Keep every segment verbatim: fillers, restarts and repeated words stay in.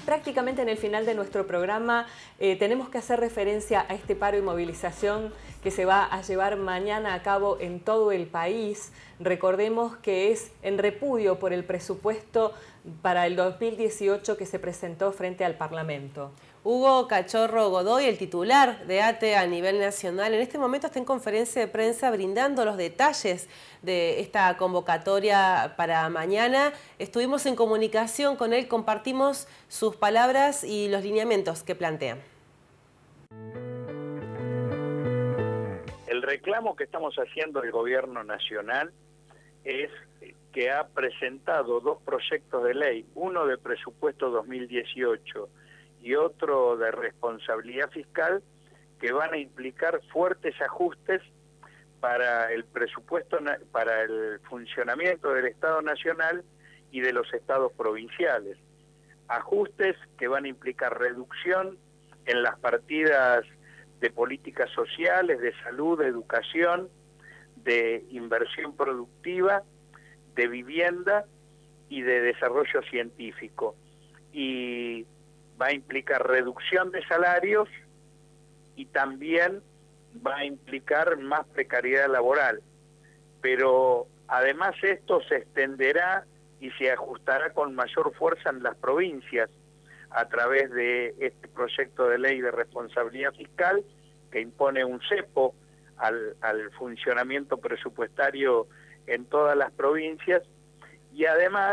prácticamente en el final de nuestro programa eh, tenemos que hacer referencia a este paro y movilización que se va a llevar mañana a cabo en todo el país. Recordemos que es en repudio por el presupuesto para el dos mil dieciocho que se presentó frente al Parlamento. Hugo Cachorro Godoy, el titular de ATE a nivel nacional, en este momento está en conferencia de prensa brindando los detalles de esta convocatoria para mañana. Estuvimos en comunicación con él, compartimos sus palabras y los lineamientos que plantea. El reclamo que estamos haciendo el gobierno nacional es que ha presentado dos proyectos de ley, uno de presupuesto dos mil dieciocho y otro de responsabilidad fiscal, que van a implicar fuertes ajustes para el presupuesto, para el funcionamiento del Estado Nacional y de los estados provinciales. Ajustes que van a implicar reducción en las partidas de políticas sociales, de salud, de educación, de inversión productiva, de vivienda y de desarrollo científico. Y va a implicar reducción de salarios y también va a implicar más precariedad laboral. Pero además esto se extenderá y se ajustará con mayor fuerza en las provincias a través de este proyecto de ley de responsabilidad fiscal que impone un cepo al, al funcionamiento presupuestario en todas las provincias, y además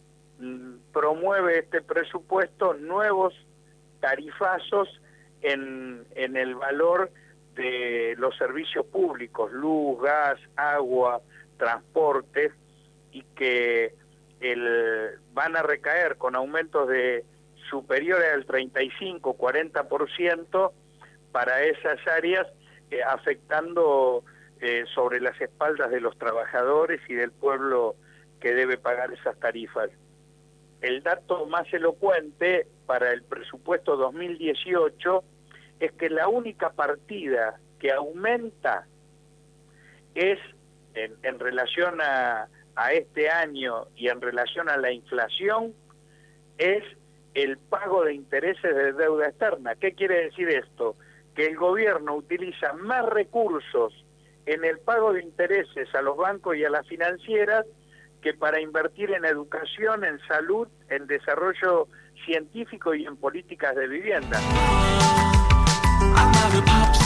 promueve este presupuesto nuevos tarifazos en, en el valor de los servicios públicos, luz, gas, agua, transportes, y que el, van a recaer con aumentos de superiores al treinta y cinco, cuarenta por ciento para esas áreas, eh, afectando eh, sobre las espaldas de los trabajadores y del pueblo que debe pagar esas tarifas. El dato más elocuente para el presupuesto dos mil dieciocho es que la única partida que aumenta es, en, en relación a, a este año y en relación a la inflación, es el pago de intereses de deuda externa. ¿Qué quiere decir esto? Que el gobierno utiliza más recursos en el pago de intereses a los bancos y a las financieras que para invertir en educación, en salud, en desarrollo científico y en políticas de vivienda.